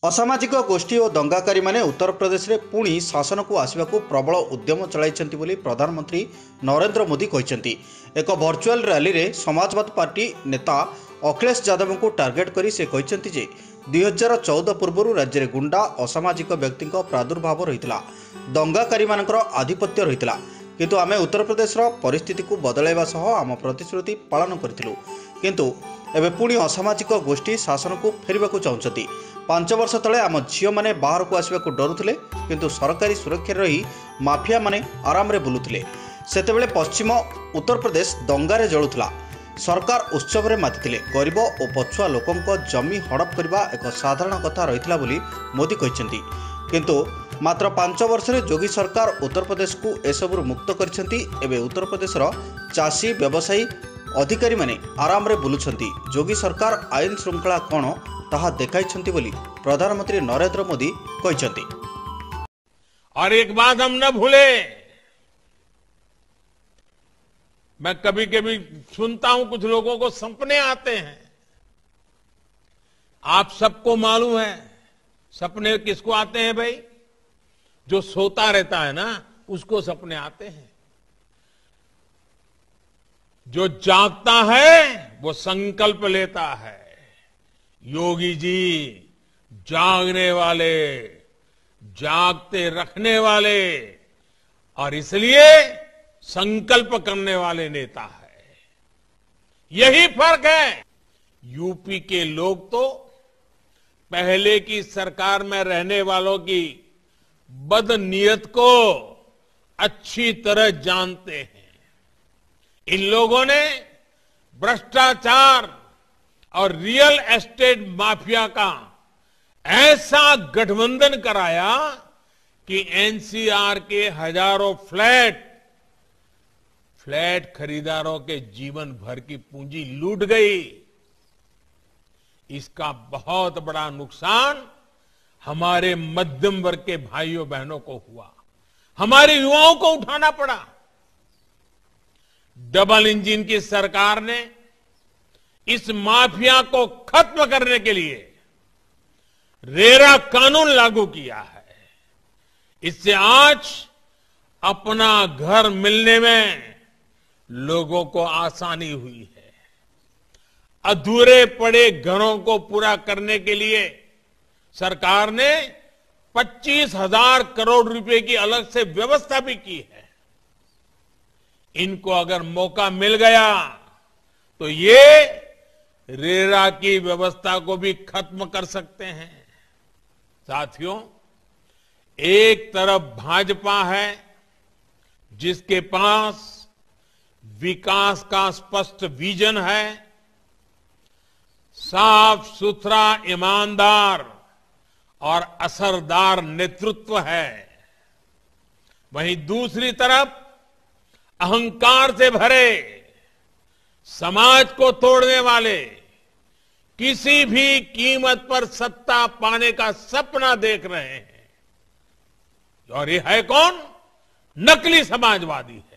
असामाजिक गोष्ठी और दंगाकारी माने उत्तर प्रदेश में पुणी शासन को आसवा प्रबल उद्यम चलाइछन्ति बोली प्रधानमंत्री नरेंद्र मोदी कहते। एक वर्चुअल रैली रे समाजवाद पार्टी नेता अखिलेश यादव को टार्गेट करी से कहते जे 2014 पूर्व राज्य में गुंडा असामाजिक व्यक्ति प्रादुर्भाव रही दंगाकारी मानकर आधिपत्य रही किंतु आमे उत्तर प्रदेश परिस्थिति को बदलैवा सह आम प्रतिश्रुति पालन करूँ किंतु एबे पुणी असामाजिक गोष्ठी शासन को फेरवा चाहते। 5 वर्ष तले आम झील मैंने बाहर को आसवा डरुले किंतु सरकारी सुरक्षा रही माफिया माने आराम रे बुलुथिले। सेतेबेले पश्चिम उत्तर प्रदेश दंगारे जलुथला। सरकार उत्सव रे मातिथिले। गरीब और पछुआ लोकंक जमी हड़प करबा एक साधारण कथा रहितला बोली मोदी कहछन्ती। किंतु मात्र 5 वर्ष रे योगी सरकार उत्तर प्रदेश को एसबुर मुक्त करछन्ती। एबे उत्तर प्रदेशर चाषी व्यवसायी अधिकारी माने आराम रे बुलुछन्ती। योगी सरकार आईन श्रृंखला कौन ताहा देखाइछन्ती बोली प्रधानमंत्री नरेंद्र मोदी कहछन्ती। और एक बात हम न भूले, मैं कभी कभी सुनता हूं कुछ लोगों को सपने आते हैं। आप सबको मालूम है सपने किसको आते हैं भाई? जो सोता रहता है ना उसको सपने आते हैं। जो जागता है वो संकल्प लेता है। योगी जी जागने वाले, जागते रखने वाले और इसलिए संकल्प करने वाले नेता है। यही फर्क है। यूपी के लोग तो पहले की सरकार में रहने वालों की बदनीयत को अच्छी तरह जानते हैं। इन लोगों ने भ्रष्टाचार और रियल एस्टेट माफिया का ऐसा गठबंधन कराया कि एनसीआर के हजारों फ्लैट खरीदारों के जीवन भर की पूंजी लूट गई। इसका बहुत बड़ा नुकसान हमारे मध्यम वर्ग के भाइयों बहनों को हुआ। हमारे युवाओं को उठाना पड़ा। डबल इंजन की सरकार ने इस माफिया को खत्म करने के लिए रेरा कानून लागू किया है। इससे आज अपना घर मिलने में लोगों को आसानी हुई है। अधूरे पड़े घरों को पूरा करने के लिए सरकार ने 25,000 करोड़ रुपए की अलग से व्यवस्था भी की है। इनको अगर मौका मिल गया तो ये रेरा की व्यवस्था को भी खत्म कर सकते हैं। साथियों, एक तरफ भाजपा है जिसके पास विकास का स्पष्ट विजन है, साफ सुथरा, ईमानदार और असरदार नेतृत्व है। वहीं दूसरी तरफ अहंकार से भरे, समाज को तोड़ने वाले, किसी भी कीमत पर सत्ता पाने का सपना देख रहे हैं। और ये है कौन? नकली समाजवादी है।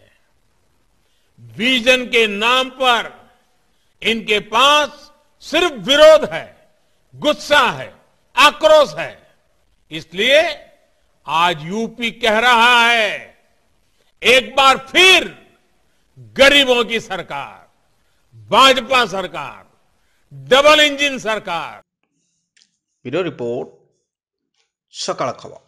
विजन के नाम पर इनके पास सिर्फ विरोध है, गुस्सा है, आक्रोश है। इसलिए आज यूपी कह रहा है, एक बार फिर गरीबों की सरकार, भाजपा सरकार, डबल इंजन सरकार। ब्यूरो रिपोर्ट, सकाळ खबर।